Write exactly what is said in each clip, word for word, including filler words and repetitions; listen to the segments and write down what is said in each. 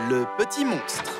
Le petit monstre.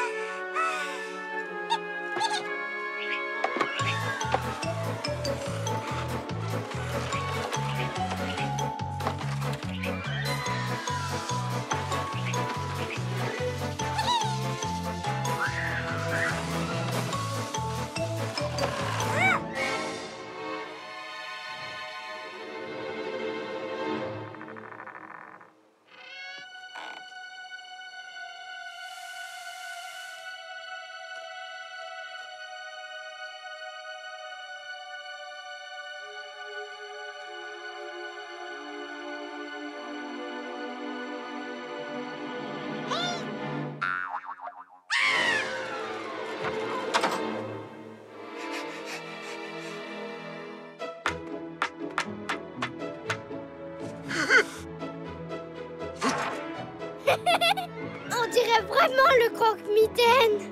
On dirait vraiment le croque-mitaine.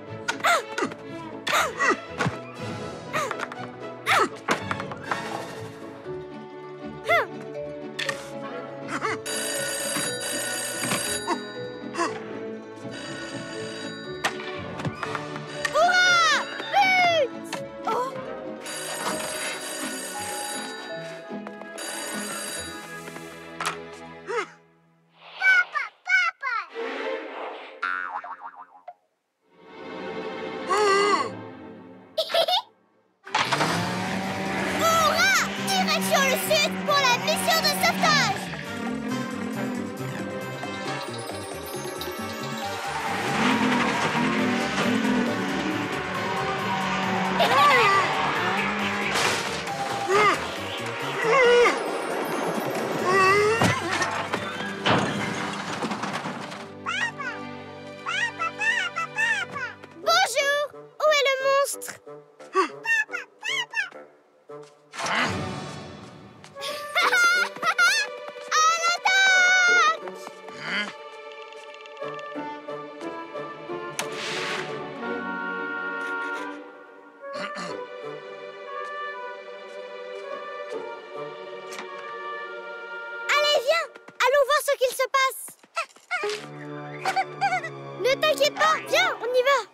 Hurrah! But! Oh! Hurrah! Direction le sud pour la mission de sauvetage! Bonjour! Où est le monstre? À l'attaque! Allez, viens! Allons voir ce qu'il se passe! Ne t'inquiète pas! Viens, on y va!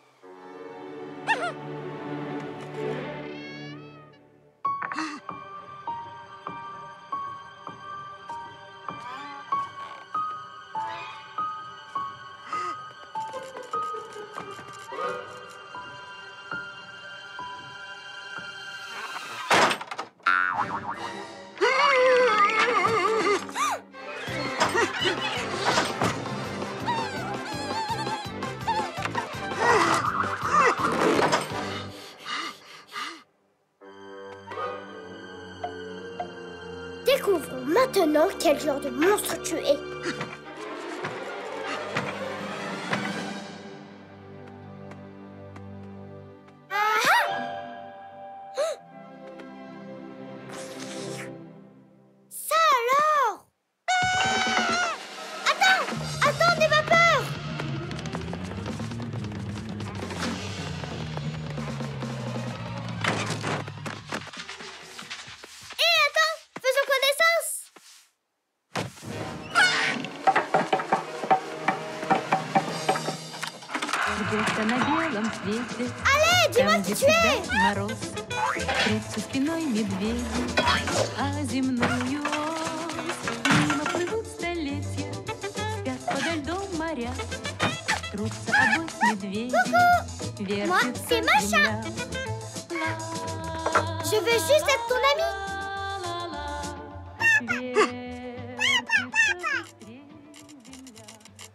Découvrons maintenant quel genre de monstre tu es. Ça alors! Attends! Attends, n'aie pas peur! Hé, attends! Faisons connaissance! Где-то на белом свете, Allez, dis-moi там, qui где tu es! всегда мороз, трутся спиной медведи, а земную ось мимо плывут столетия, спят подо льдом моря, трутся обоих медведей, вертится Moi, c'est Macha. земля. Je veux juste être ton amie. Вертится быстрее земля.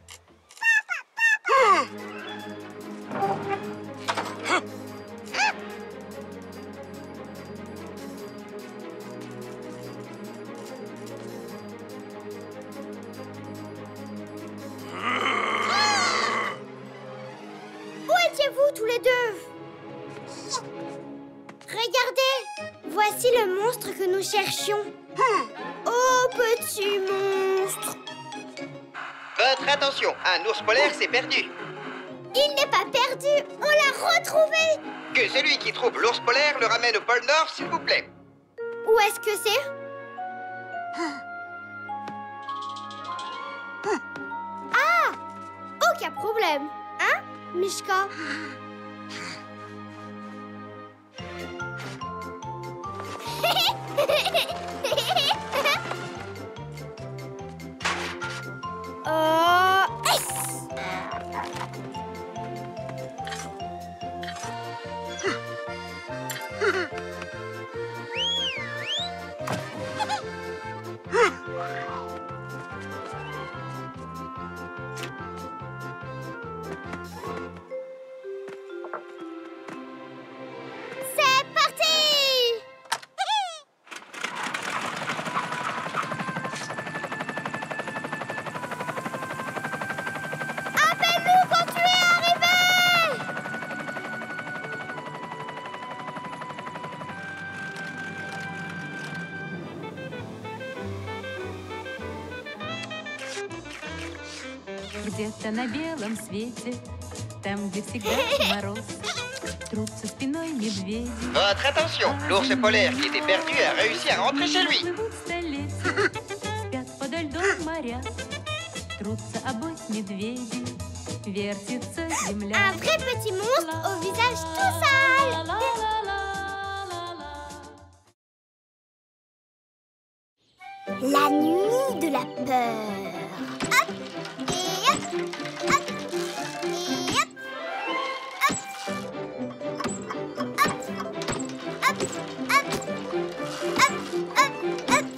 Où étiez-vous tous les deux? Regardez, voici le monstre que nous cherchions. Oh, petit monstre! Votre attention, un ours polaire s'est perdu. Il n'est pas perdu, on l'a retrouvé! Que celui qui trouve l'ours polaire le ramène au pôle Nord, s'il vous plaît. Où est-ce que c'est? Ah! qu'il y a problème. Hein, Mishka? Euh... Yes! C'est parti! Appelle-nous quand tu es arrivé! Где-то на белом свете, там, где всегда мороз, трутся спиной медведи. Votre attention, l'ours polaire qui était perdu a réussi à rentrer chez lui. Плывут столетия, спят подо льдом моря, трутся обось медведи, вертится земля. Un vrai petit monstre au visage tout sale. La nuit de la peur. Hop et hop, hop et hop, hop, hop, hop, hop, hop, hop, hop, hop.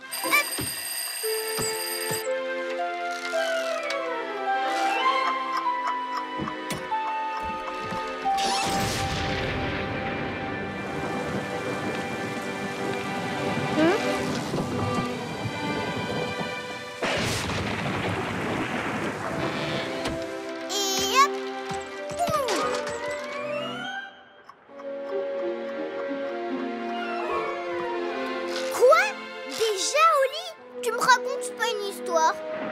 Et hop. Quoi? Déjà au lit? Tu me racontes pas une histoire?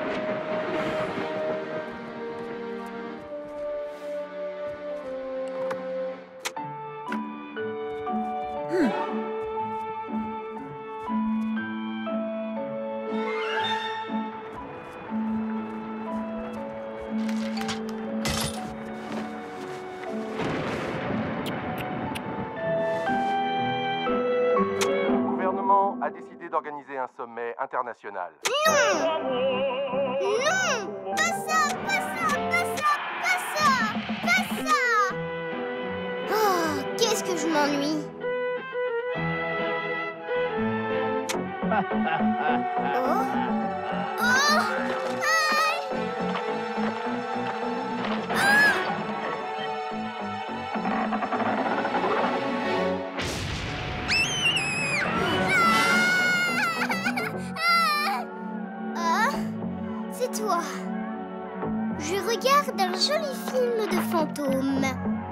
Le gouvernement a décidé d'organiser un sommet international. Non! Pas ça, pas ça, pas ça, pas ça, pas ça! Oh, qu'est-ce que je m'ennuie! Oh! Oh! Aïe! Ah! C'est toi. Je regarde un joli film de fantômes.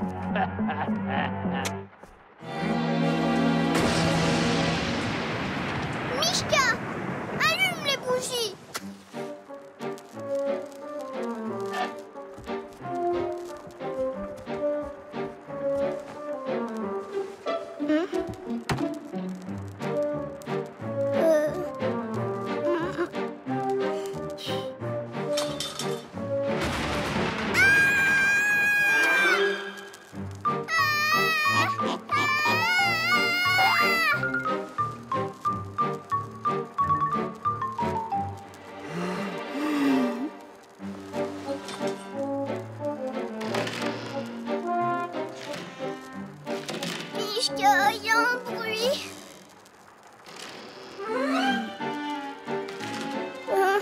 Mishka, allume les bougies. Hein? Euh... Mishka, il y a un bruit. Hein?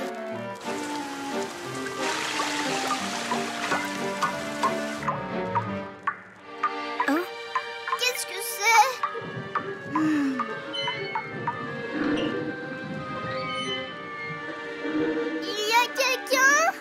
Hein? Qu'est-ce que c'est? Il y a quelqu'un?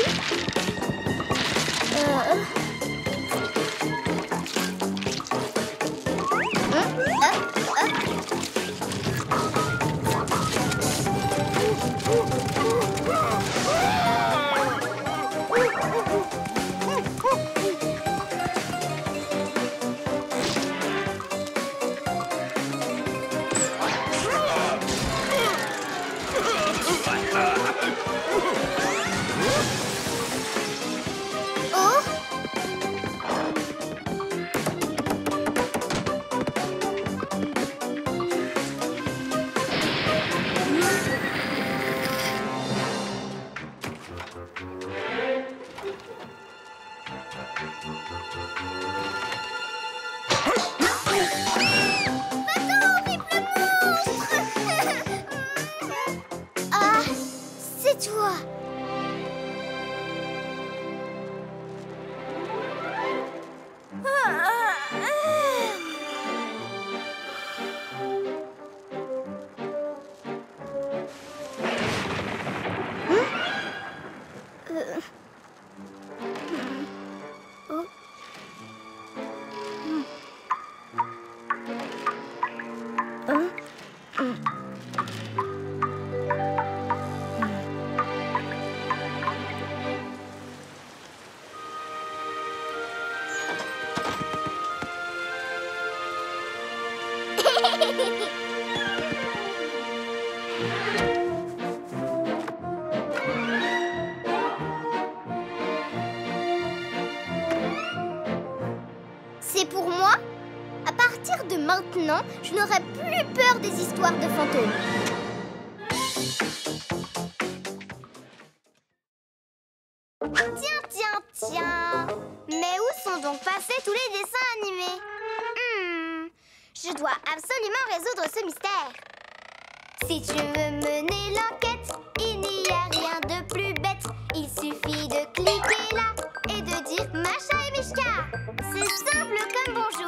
Ah, c'est toi. C'est pour moi. À partir de maintenant, je n'aurai plus peur des histoires de fantômes. Tiens, tiens, tiens. Mais où sont donc passés tous les dessins animés? Hmm, je dois absolument résoudre ce mystère. Si tu veux mener l'enquête, il n'y a rien de plus bête. Il suffit de cliquer là et de dire Macha et Mishka. C'est simple comme bonjour.